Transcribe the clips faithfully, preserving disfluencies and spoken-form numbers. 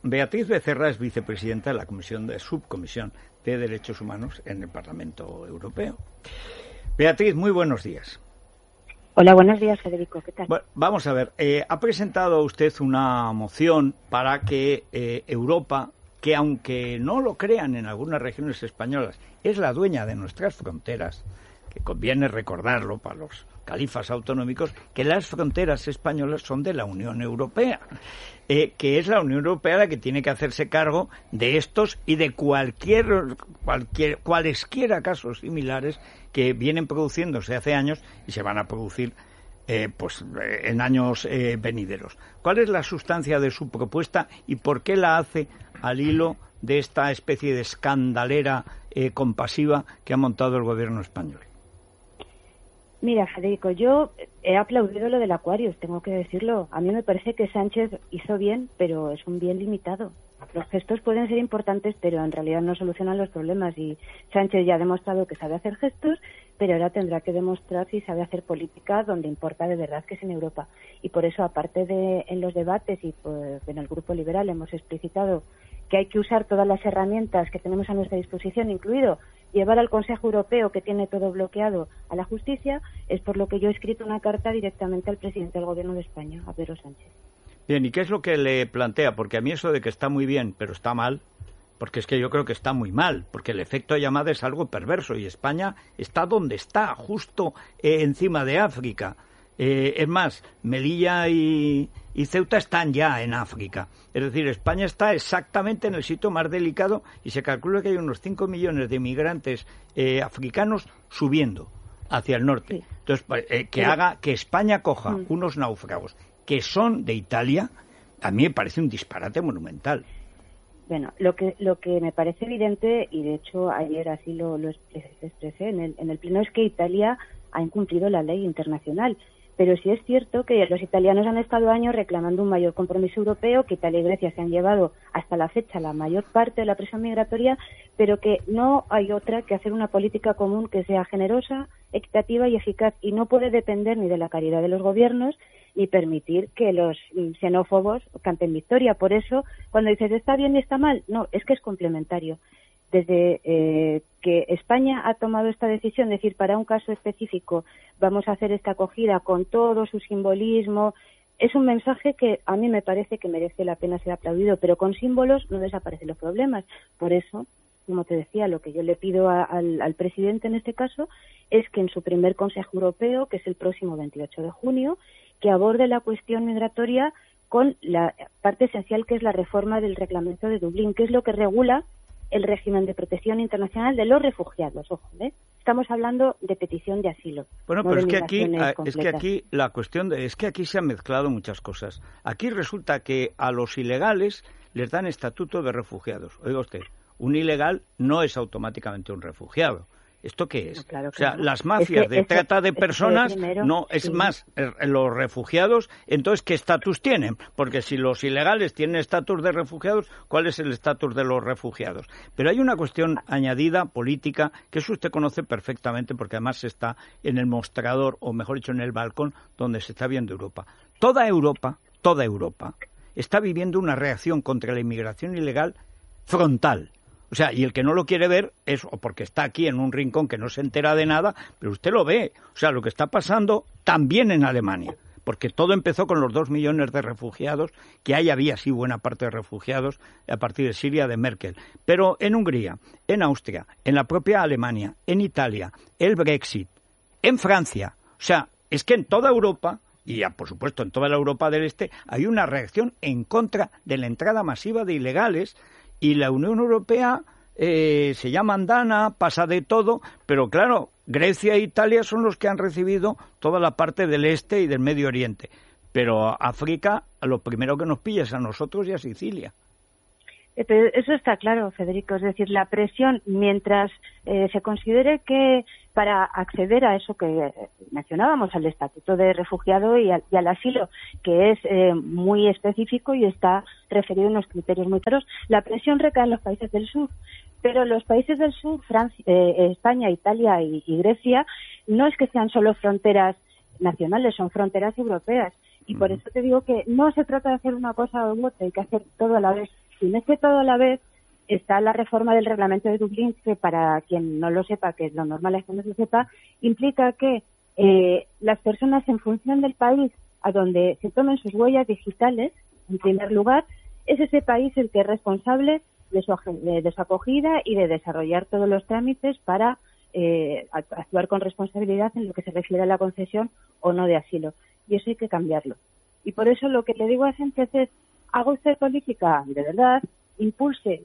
Beatriz Becerra es vicepresidenta de la Comisión de Subcomisión de Derechos Humanos en el Parlamento Europeo. Beatriz, muy buenos días. Hola, buenos días, Federico. ¿Qué tal? Bueno, vamos a ver, eh, ha presentado usted una moción para que eh, Europa, que aunque no lo crean en algunas regiones españolas, es la dueña de nuestras fronteras, que conviene recordarlo para los califas autonómicos, que las fronteras españolas son de la Unión Europea, eh, que es la Unión Europea la que tiene que hacerse cargo de estos y de cualquier, cualquier cualesquiera casos similares que vienen produciéndose hace años y se van a producir eh, pues en años eh, venideros. ¿Cuál es la sustancia de su propuesta y por qué la hace al hilo de esta especie de escandalera eh, compasiva que ha montado el gobierno español? Mira, Federico, yo he aplaudido lo del Aquarius, tengo que decirlo. A mí me parece que Sánchez hizo bien, pero es un bien limitado. Los gestos pueden ser importantes, pero en realidad no solucionan los problemas. Y Sánchez ya ha demostrado que sabe hacer gestos, pero ahora tendrá que demostrar si sabe hacer política donde importa de verdad, que es en Europa. Y por eso, aparte de en los debates y pues, en el Grupo Liberal hemos explicitado que hay que usar todas las herramientas que tenemos a nuestra disposición, incluido llevar al Consejo Europeo, que tiene todo bloqueado, a la justicia, es por lo que yo he escrito una carta directamente al presidente del Gobierno de España, a Pedro Sánchez. Bien, ¿y qué es lo que le plantea? Porque a mí eso de que está muy bien, pero está mal, porque es que yo creo que está muy mal, porque el efecto llamada es algo perverso y España está donde está, justo eh, encima de África. Eh, es más, Melilla y, y Ceuta están ya en África. Es decir, España está exactamente en el sitio más delicado y se calcula que hay unos cinco millones de inmigrantes eh, africanos subiendo hacia el norte. Sí. Entonces, eh, que Pero... haga que España coja mm. unos náufragos que son de Italia, a mí me parece un disparate monumental. Bueno, lo que lo que me parece evidente, y de hecho ayer así lo, lo expresé en el, en el Pleno, es que Italia ha incumplido la ley internacional. Pero sí es cierto que los italianos han estado años reclamando un mayor compromiso europeo, que Italia y Grecia se han llevado hasta la fecha la mayor parte de la presión migratoria, pero que no hay otra que hacer una política común que sea generosa, equitativa y eficaz, y no puede depender ni de la caridad de los gobiernos ni permitir que los xenófobos canten victoria. Por eso, cuando dices está bien y está mal, no, es que es complementario. Desde eh, que España ha tomado esta decisión, es decir, para un caso específico vamos a hacer esta acogida con todo su simbolismo, es un mensaje que a mí me parece que merece la pena ser aplaudido, pero con símbolos no desaparecen los problemas. Por eso, como te decía, lo que yo le pido a, al, al presidente en este caso es que en su primer Consejo Europeo, que es el próximo veintiocho de junio, que aborde la cuestión migratoria con la parte esencial, que es la reforma del Reglamento de Dublín, que es lo que regula el régimen de protección internacional de los refugiados. Ojo, ¿eh? Estamos hablando de petición de asilo. Bueno, no pero es que aquí es que aquí la cuestión de, es que aquí se han mezclado muchas cosas. Aquí resulta que a los ilegales les dan estatuto de refugiados. Oiga usted, un ilegal no es automáticamente un refugiado. ¿Esto qué es? No, claro que o sea, no. Las mafias es que, de trata de personas, primero, no, es sí. más, los refugiados, entonces, ¿qué estatus tienen? Porque si los ilegales tienen estatus de refugiados, ¿cuál es el estatus de los refugiados? Pero hay una cuestión añadida, política, que eso usted conoce perfectamente, porque además está en el mostrador, o mejor dicho, en el balcón, donde se está viendo Europa. Toda Europa, toda Europa, está viviendo una reacción contra la inmigración ilegal frontal. O sea, y el que no lo quiere ver es o porque está aquí en un rincón que no se entera de nada, pero usted lo ve. O sea, lo que está pasando también en Alemania, porque todo empezó con los dos millones de refugiados, que ahí había sí buena parte de refugiados a partir de Siria, de Merkel. Pero en Hungría, en Austria, en la propia Alemania, en Italia, el Brexit, en Francia. O sea, es que en toda Europa, y ya, por supuesto en toda la Europa del Este, hay una reacción en contra de la entrada masiva de ilegales. Y la Unión Europea eh, se llama andana, pasa de todo, pero claro, Grecia e Italia son los que han recibido toda la parte del este y del Medio Oriente. Pero África, a lo primero que nos pilla es a nosotros y a Sicilia. Eso está claro, Federico. Es decir, la presión, mientras eh, se considere que para acceder a eso que mencionábamos, al estatuto de refugiado y al, y al asilo, que es eh, muy específico y está referido en unos criterios muy claros, la presión recae en los países del sur. Pero los países del sur, Francia, eh, España, Italia y, y Grecia, no es que sean solo fronteras nacionales, son fronteras europeas. Y por eso te digo que no se trata de hacer una cosa u otra, hay que hacer todo a la vez. Y en este todo a la vez está la reforma del reglamento de Dublín, que para quien no lo sepa, que lo normal es que no se sepa, implica que eh, las personas en función del país a donde se tomen sus huellas digitales, en primer lugar, es ese país el que es responsable de su, de su acogida y de desarrollar todos los trámites para eh, actuar con responsabilidad en lo que se refiere a la concesión o no de asilo. Y eso hay que cambiarlo. Y por eso lo que le digo a Sánchez es, haga usted política de verdad, impulse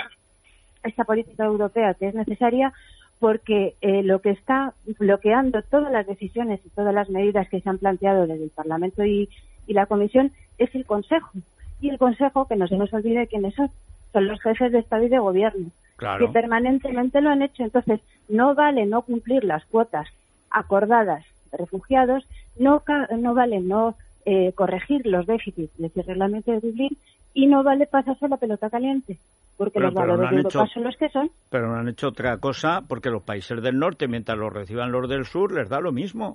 esta política europea que es necesaria, porque eh, lo que está bloqueando todas las decisiones y todas las medidas que se han planteado desde el Parlamento y, y la Comisión es el Consejo. Y el Consejo, que no se nos olvide quiénes son, son los jefes de Estado y de Gobierno, claro, que permanentemente lo han hecho. Entonces, no vale no cumplir las cuotas acordadas de refugiados, no, no vale no eh, corregir los déficits de ese reglamento de Dublín y no vale pasarse la pelota caliente. Porque pero, los valores no de Europa hecho, son los que son. Pero no han hecho otra cosa porque los países del norte, mientras los reciban los del sur, les da lo mismo.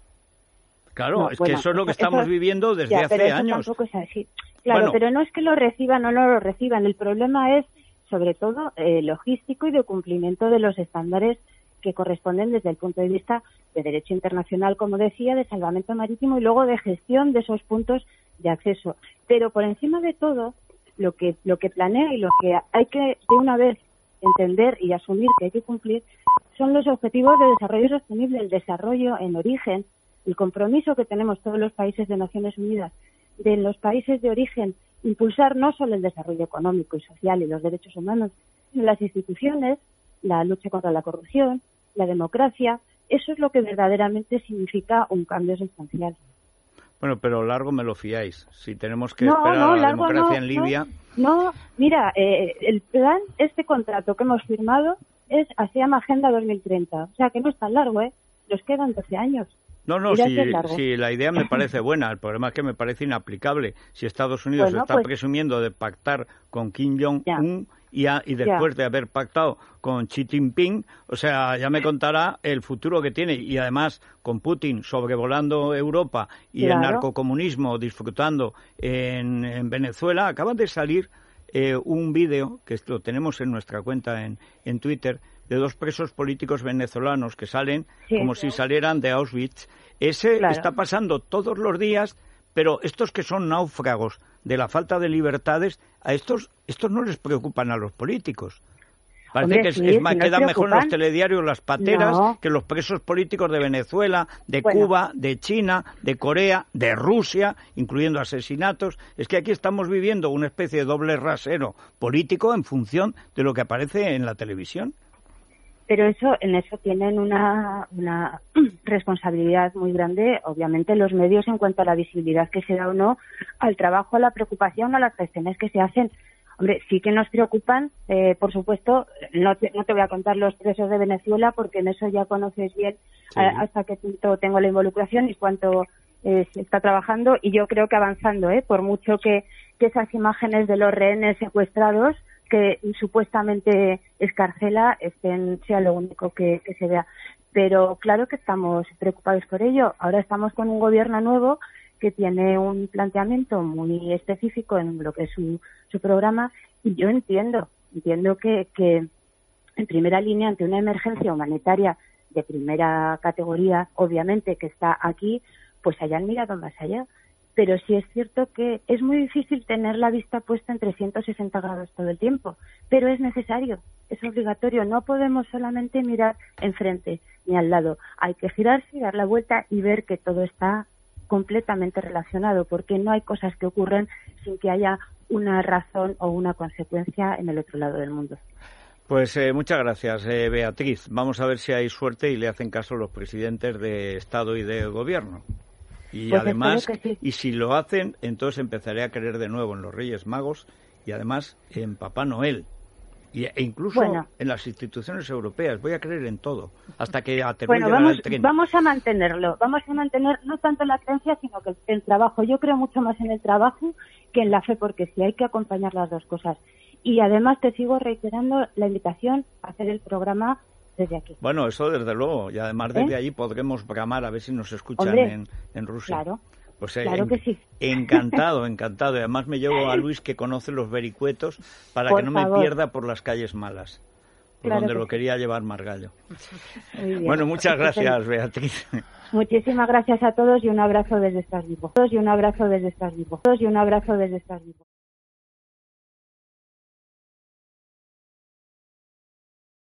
Claro, No, es bueno, que eso es lo que eso, estamos viviendo desde ya, hace pero eso años. Tampoco es así. Claro, bueno, pero no es que lo reciban o no lo reciban. El problema es, sobre todo, eh, logístico y de cumplimiento de los estándares que corresponden desde el punto de vista de derecho internacional, como decía, de salvamento marítimo y luego de gestión de esos puntos de acceso. Pero por encima de todo, lo que lo que planea y lo que hay que de una vez entender y asumir que hay que cumplir son los objetivos de desarrollo sostenible, el desarrollo en origen, el compromiso que tenemos todos los países de Naciones Unidas, de los países de origen, impulsar no solo el desarrollo económico y social y los derechos humanos, sino las instituciones, la lucha contra la corrupción, la democracia. Eso es lo que verdaderamente significa un cambio sustancial. Bueno, pero largo me lo fiáis. Si tenemos que no, esperar no, a la largo, democracia no, en Libia... No, no mira, eh, el plan, este contrato que hemos firmado es se llama Agenda dos mil treinta. O sea, que no es tan largo, ¿eh? Nos quedan doce años. No, no, si, si la idea me parece buena, el problema es que me parece inaplicable. Si Estados Unidos bueno, está pues, presumiendo de pactar con Kim Jong-un y, y después ya. de haber pactado con Xi Jinping, o sea, ya me contará el futuro que tiene. Y además, con Putin sobrevolando Europa y claro. el narcocomunismo disfrutando en, en Venezuela, acaba de salir eh, un vídeo, que lo tenemos en nuestra cuenta en, en Twitter, de dos presos políticos venezolanos que salen sí, como sí. si salieran de Auschwitz. Ese claro. está pasando todos los días, pero estos que son náufragos de la falta de libertades, a estos estos no les preocupan a los políticos. Parece Hombre, que es, sí, es más, si no quedan mejor en los telediarios las pateras no. que los presos políticos de Venezuela, de bueno. Cuba, de China, de Corea, de Rusia, incluyendo asesinatos. Es que aquí estamos viviendo una especie de doble rasero político en función de lo que aparece en la televisión. Pero eso, en eso tienen una, una responsabilidad muy grande, obviamente, los medios en cuanto a la visibilidad que se da o no al trabajo, a la preocupación, a las gestiones que se hacen. Hombre, sí que nos preocupan, eh, por supuesto, no te, no te voy a contar los presos de Venezuela porque en eso ya conoces bien sí. a, hasta qué punto tengo la involucración y cuánto eh, se está trabajando, y yo creo que avanzando, ¿eh? Por mucho que, que esas imágenes de los rehenes secuestrados que supuestamente escarcela estén, sea lo único que, que se vea. Pero claro que estamos preocupados por ello. Ahora estamos con un gobierno nuevo que tiene un planteamiento muy específico en lo que es su, su programa, y yo entiendo, entiendo que, que en primera línea, ante una emergencia humanitaria de primera categoría, obviamente que está aquí, pues hayan mirado más allá. Pero sí es cierto que es muy difícil tener la vista puesta en trescientos sesenta grados todo el tiempo, pero es necesario, es obligatorio. No podemos solamente mirar enfrente ni al lado. Hay que girarse, dar la vuelta y ver que todo está completamente relacionado, porque no hay cosas que ocurren sin que haya una razón o una consecuencia en el otro lado del mundo. Pues eh, muchas gracias, eh, Beatriz. Vamos a ver si hay suerte y le hacen caso los presidentes de Estado y de Gobierno. Y pues además, sí. y si lo hacen, entonces empezaré a creer de nuevo en los Reyes Magos y además en Papá Noel. Y, e incluso bueno. en las instituciones europeas. Voy a creer en todo, hasta que aterrice bueno, vamos, el tren. Vamos a mantenerlo. Vamos a mantener no tanto la creencia, sino que el trabajo. Yo creo mucho más en el trabajo que en la fe, porque sí hay que acompañar las dos cosas. Y además te sigo reiterando la invitación a hacer el programa desde aquí. Bueno, eso desde luego. Y además desde ¿Eh? allí podremos bramar a ver si nos escuchan en, en Rusia. Claro. Pues eh, claro que sí. Encantado, encantado. Y además me llevo a Luis, que conoce los vericuetos, para por que no favor. me pierda por las calles malas, por claro donde que lo sí. quería llevar Margallo. Muy bien. Bueno, muchas Estupendo. gracias, Beatriz. Muchísimas gracias a todos y un abrazo desde Estrasburgo. Todos y un abrazo desde Estrasburgo. Todos y un abrazo desde Estrasburgo.